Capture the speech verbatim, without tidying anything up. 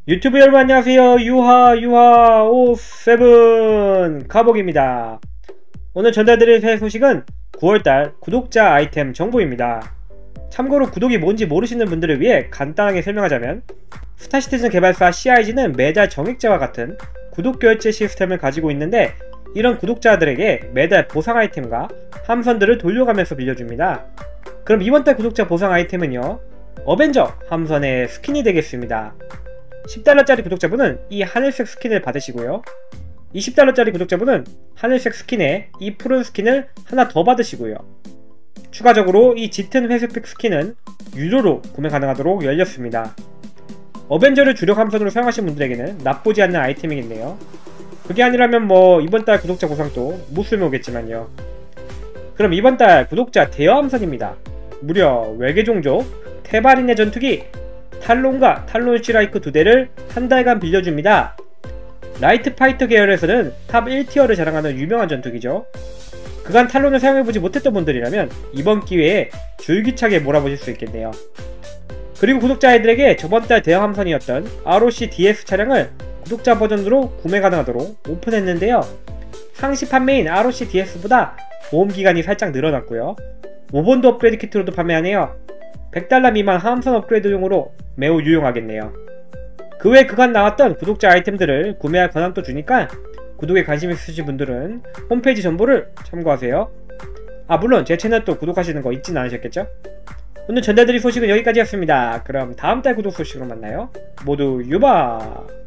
유튜브 여러분 안녕하세요. 유하 유하 오세븐 가복입니다. 오늘 전달드릴 새 소식은 구월달 구독자 아이템 정보입니다. 참고로 구독이 뭔지 모르시는 분들을 위해 간단하게 설명하자면, 스타시티즌 개발사 씨아이지는 매달 정액제와 같은 구독 결제 시스템을 가지고 있는데, 이런 구독자들에게 매달 보상 아이템과 함선들을 돌려가면서 빌려줍니다. 그럼 이번달 구독자 보상 아이템은요, 어벤져 함선의 스킨이 되겠습니다. 십 달러짜리 구독자분은 이 하늘색 스킨을 받으시고요, 이십 달러짜리 구독자분은 하늘색 스킨에 이 푸른 스킨을 하나 더 받으시고요, 추가적으로 이 짙은 회색빛 스킨은 유료로 구매 가능하도록 열렸습니다. 어벤져를 주력 함선으로 사용하신 분들에게는 나쁘지 않는 아이템이겠네요. 그게 아니라면 뭐 이번달 구독자 보상도 무쓸모 오겠지만요. 그럼 이번달 구독자 대여 함선입니다. 무려 외계종족 테바린의 전투기 탈론과 탈론 시라이크 두 대를 한 달간 빌려줍니다. 라이트 파이터 계열에서는 탑 일 티어를 자랑하는 유명한 전투기죠. 그간 탈론을 사용해보지 못했던 분들이라면 이번 기회에 줄기차게 몰아보실 수 있겠네요. 그리고 구독자 아이들에게 저번달 대여 함선이었던 알오씨 디에스 차량을 구독자 버전으로 구매 가능하도록 오픈했는데요, 상시 판매인 알오씨 디에스보다 보험기간이 살짝 늘어났고요, 오본드 업그레이드 키트로도 판매하네요. 백 달러 미만 함선 업그레이드용으로 매우 유용하겠네요. 그 외 그간 나왔던 구독자 아이템들을 구매할 권한도 주니까 구독에 관심 있으신 분들은 홈페이지 정보를 참고하세요. 아, 물론 제 채널도 구독하시는 거 잊진 않으셨겠죠? 오늘 전달드릴 소식은 여기까지였습니다. 그럼 다음달 구독 소식으로 만나요. 모두 유바!